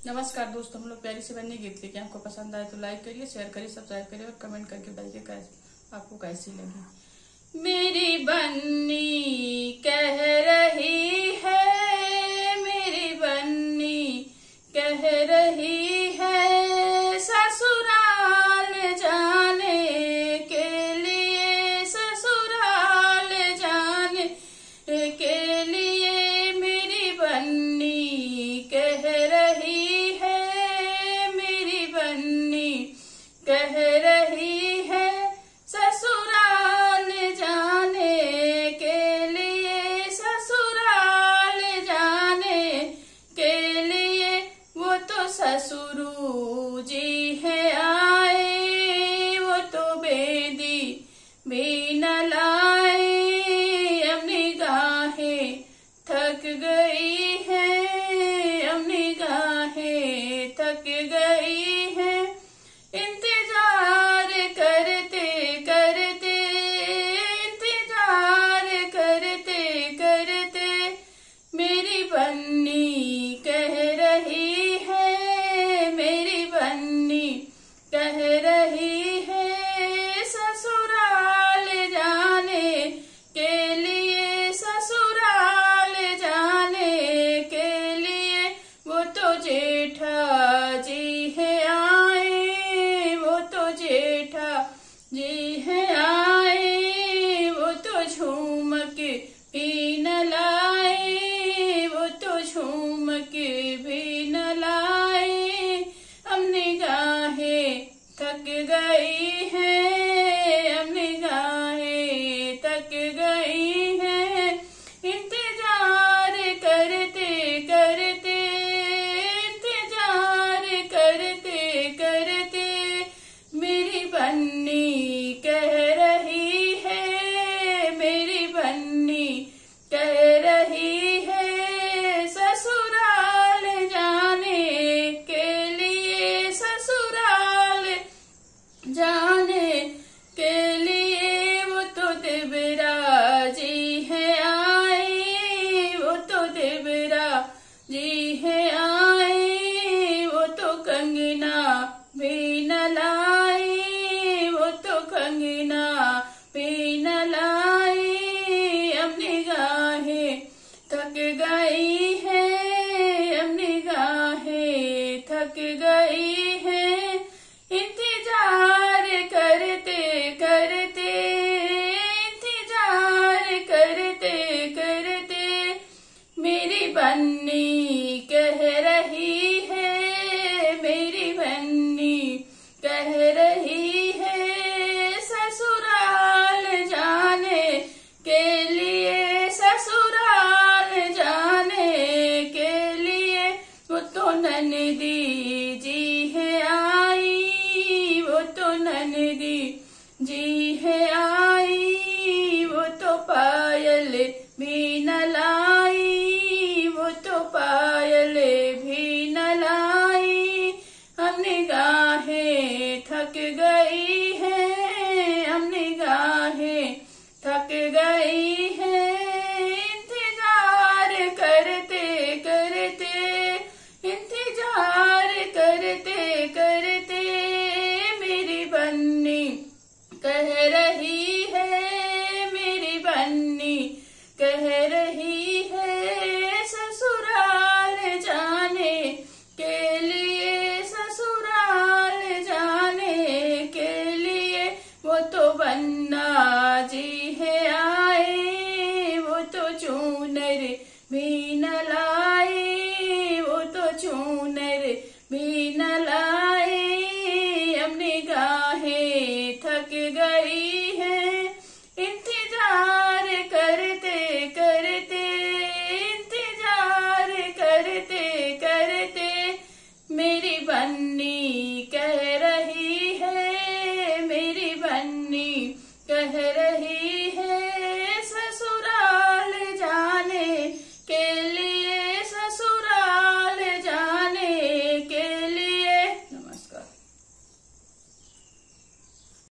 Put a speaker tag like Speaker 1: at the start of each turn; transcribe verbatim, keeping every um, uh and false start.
Speaker 1: नमस्कार दोस्तों, हम लोग प्यारी से बन्नी गीत लेके आपको पसंद आए तो लाइक करिए, शेयर करिए, सब्सक्राइब करिए और कमेंट करके बताइए कैसे आपको कैसी लगी। मेरी बन्नी कह रही है, मेरी बन्नी कह रही है, ससुराल जाने के लिए, ससुराल जाने के लिए मेरी बन्नी कह रही है, मेरी बन्नी कह रही है, ससुराल जाने के लिए, ससुराल जाने के लिए। वो तो ससुरू जी है आए, वो तो बेदी भी न लाए, अब निगाहें थक गई है, अब निगाहें थक गई है, इंतजार करते करते, इंतजार करते करते मेरी बन्नी कह रही है, मेरी बन्नी कह रही है, ससुराल जाने के लिए, ससुराल जाने के लिए। वो तो जेठा जी है आए, वो तो जेठा जी है आए, वो तो झूमक भी न लाए, वो तो झूमक भी न लाए, अब निगाहें थक गई है, अब निगाहें थक गई है, इंतजार करते करते, इंतजार करते करते मेरी बन्नी कह रही है, मेरी बन्नी कह रही है, ससुराल जाने के लिए, ससुराल जाने के लिए। वो तो देवरा जी है आए, वो तो देवरा जी है आए, वो तो कंगना भी न लाए, वो तो कंगना भी न लाए, अब निगाहें थक गई है, अब निगाहें थक गई है, इंतजार करते करते, इंतजार करते करते मेरी बन्नी कह रही है, मेरी बन्नी कह रही है, ससुराल जाने के लिए, ससुराल जाने के लिए। वो तो ननदी जी है आई, वो तो ननदी जी है आई, वो तो पायल भी न लाई, वो तो पायल भी न लाई, अब निगाहें थक गई है, अब निगाहें थक गई है, इंतजार करते करते, इंतजार करते करते मेरी बन्नी कह रही है, मेरी बन्नी कह रही है, ससुराल जाने के लिए, ससुराल जाने के लिए। वो तो बन्ना जी है आए, वो तो चूनर भी न लाए, वो तो चूनर भी न लाए, अब निगाहें थक गई है, इंतजार करते करते, इंतजार करते करते मेरी बन्नी कह रही है, मेरी बन्नी कह रही